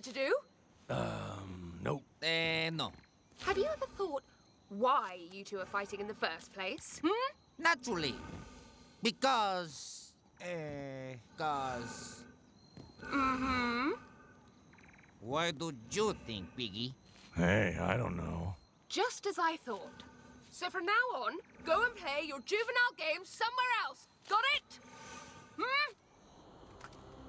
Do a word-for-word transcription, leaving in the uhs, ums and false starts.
to do? Um, nope. Eh, no. Have you ever thought why you two are fighting in the first place? Hmm? Naturally. Because... Eh, cause... Mm-hmm. Why do you think, Piggy? Hey, I don't know. Just as I thought. So from now on, go and play your juvenile games somewhere else. Got it? Hmm?